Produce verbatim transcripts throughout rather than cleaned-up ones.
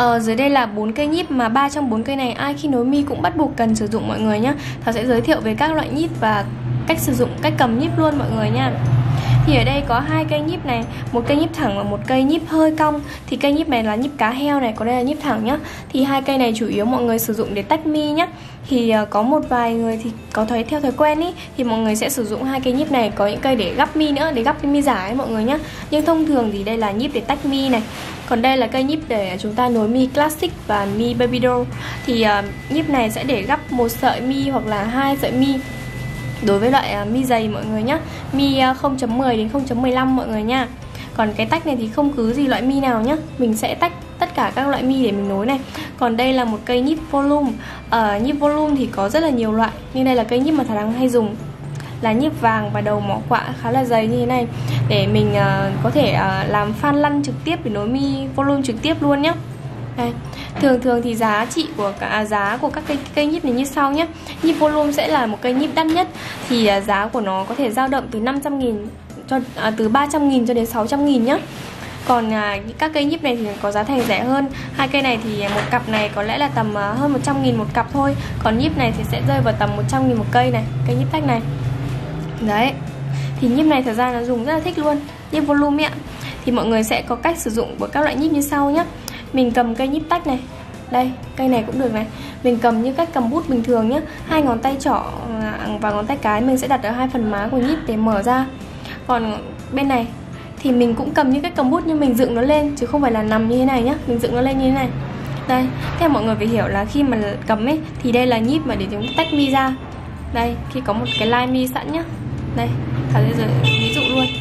Ờ, dưới đây là bốn cây nhíp mà ba trong bốn cây này ai khi nối mi cũng bắt buộc cần sử dụng mọi người nhé. Thảo sẽ giới thiệu về các loại nhíp và cách sử dụng, cách cầm nhíp luôn mọi người nha. Thì ở đây có hai cây nhíp này, một cây nhíp thẳng và một cây nhíp hơi cong. Thì cây nhíp này là nhíp cá heo này, còn đây là nhíp thẳng nhá. Thì hai cây này chủ yếu mọi người sử dụng để tách mi nhá. Thì uh, có một vài người thì có thấy theo thói quen ý, thì mọi người sẽ sử dụng hai cây nhíp này, có những cây để gắp mi nữa, để gắp mi giả ấy mọi người nhá. Nhưng thông thường thì đây là nhíp để tách mi này. Còn đây là cây nhíp để chúng ta nối mi classic và mi baby doll. Thì uh, nhíp này sẽ để gắp một sợi mi hoặc là hai sợi mi đối với loại uh, mi dày mọi người nhá. Mi uh, không chấm mười đến không chấm mười lăm mọi người nha. Còn cái tách này thì không cứ gì loại mi nào nhá, mình sẽ tách tất cả các loại mi để mình nối này. Còn đây là một cây nhíp volume. Ở uh, nhíp volume thì có rất là nhiều loại, nhưng đây là cây nhíp mà Thảo đang hay dùng, là nhíp vàng và đầu mỏ quạ khá là dày như thế này, để mình uh, có thể uh, làm fan lăn trực tiếp để nối mi volume trực tiếp luôn nhá. Đây. Thường thường thì giá trị của cả à, giá của các cây cây nhíp này như sau nhé. Nhíp volume sẽ là một cây nhíp đắt nhất, thì à, giá của nó có thể dao động từ năm trăm nghìn cho à, từ ba trăm nghìn cho đến sáu trăm nghìn nhá. Còn à, các cây nhíp này thì có giá thành rẻ hơn. Hai cây này thì một cặp này có lẽ là tầm à, hơn một trăm nghìn một cặp thôi. Còn nhíp này thì sẽ rơi vào tầm một trăm nghìn một cây này, cây nhíp tách này. Đấy. Thì nhíp này thật ra nó dùng rất là thích luôn, nhíp volume ạ. Thì mọi người sẽ có cách sử dụng của các loại nhíp như sau nhé. Mình cầm cây nhíp tách này, đây, cây này cũng được này. Mình cầm như cách cầm bút bình thường nhé. Hai ngón tay trỏ và ngón tay cái mình sẽ đặt ở hai phần má của nhíp để mở ra. Còn bên này thì mình cũng cầm như cách cầm bút, nhưng mình dựng nó lên chứ không phải là nằm như thế này nhá. Mình dựng nó lên như thế này. Đây, theo mọi người phải hiểu là khi mà cầm ấy thì đây là nhíp mà để chúng ta tách mi ra. Đây, khi có một cái line mi sẵn nhá. Đây, Thảo sẽ ví dụ luôn.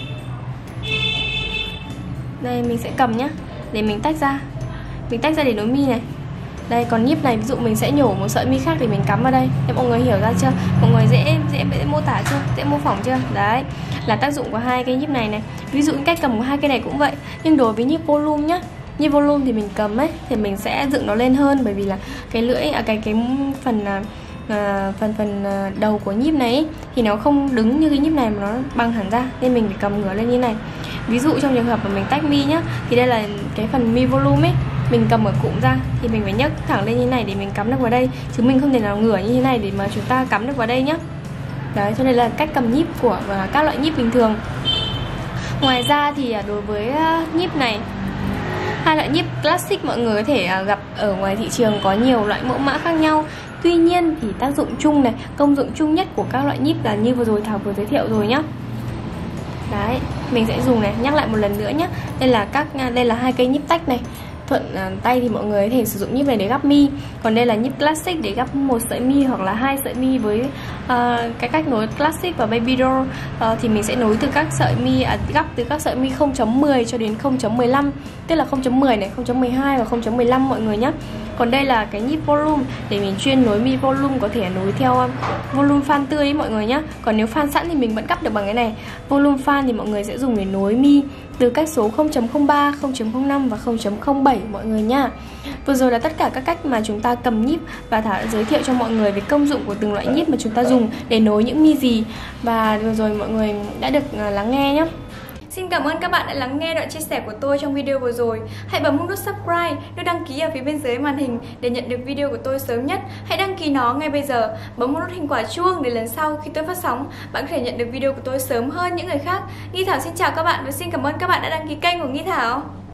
Đây, mình sẽ cầm nhá, để mình tách ra. Mình tách ra để nối mi này. Đây, còn nhíp này ví dụ mình sẽ nhổ một sợi mi khác để mình cắm vào đây. Thế mọi người hiểu ra chưa? Mọi người dễ dễ dễ mô tả chưa? Dễ mô phỏng chưa? Đấy, là tác dụng của hai cái nhíp này này. Ví dụ cách cầm của hai cái này cũng vậy. Nhưng đối với nhíp volume nhá, nhíp volume thì mình cầm ấy thì mình sẽ dựng nó lên hơn, bởi vì là cái lưỡi à, cái cái phần à, phần phần đầu của nhíp này ấy, thì nó không đứng như cái nhíp này mà nó bằng hẳn ra, nên mình phải cầm ngửa lên như này. Ví dụ trong trường hợp mà mình tách mi nhá, thì đây là cái phần mi volume ấy, mình cầm ở cụm ra thì mình phải nhấc thẳng lên như này để mình cắm được vào đây, chứ mình không thể nào ngửa như thế này để mà chúng ta cắm được vào đây nhá. Đấy, cho nên là cách cầm nhíp của các loại nhíp bình thường. Ngoài ra thì đối với nhíp này, hai loại nhíp classic mọi người có thể gặp ở ngoài thị trường có nhiều loại mẫu mã khác nhau. Tuy nhiên thì tác dụng chung này, công dụng chung nhất của các loại nhíp là như vừa rồi Thảo vừa giới thiệu rồi nhá. Đấy, mình sẽ dùng này, nhắc lại một lần nữa nhé. Đây là các đây là hai cây nhíp tách này. Thuận à, tay thì mọi người có thể sử dụng nhíp này để gắp mi. Còn đây là nhíp classic để gắp một sợi mi hoặc là hai sợi mi. Với à, cái cách nối classic và baby doll à, thì mình sẽ nối từ các sợi mi à, gắp từ các sợi mi không chấm mười cho đến không chấm mười lăm. Tức là không chấm mười này, không chấm mười hai và không chấm mười lăm mọi người nhé. Còn đây là cái nhíp volume để mình chuyên nối mi volume, có thể nối theo um, volume fan tươi ấy mọi người nhé. Còn nếu fan sẵn thì mình vẫn gắp được bằng cái này. Volume fan thì mọi người sẽ dùng để nối mi từ cách số không chấm không ba, không chấm không năm và không chấm không bảy mọi người nha. Vừa rồi là tất cả các cách mà chúng ta cầm nhíp, và Thảo đã giới thiệu cho mọi người về công dụng của từng loại nhíp mà chúng ta dùng để nối những mi gì. Và vừa rồi mọi người đã được lắng nghe nhé. Xin cảm ơn các bạn đã lắng nghe đoạn chia sẻ của tôi trong video vừa rồi. Hãy bấm nút subscribe, nút đăng ký ở phía bên dưới màn hình để nhận được video của tôi sớm nhất. Hãy đăng ký nó ngay bây giờ. Bấm nút hình quả chuông để lần sau khi tôi phát sóng, bạn có thể nhận được video của tôi sớm hơn những người khác. Nghi Thảo xin chào các bạn và xin cảm ơn các bạn đã đăng ký kênh của Nghi Thảo.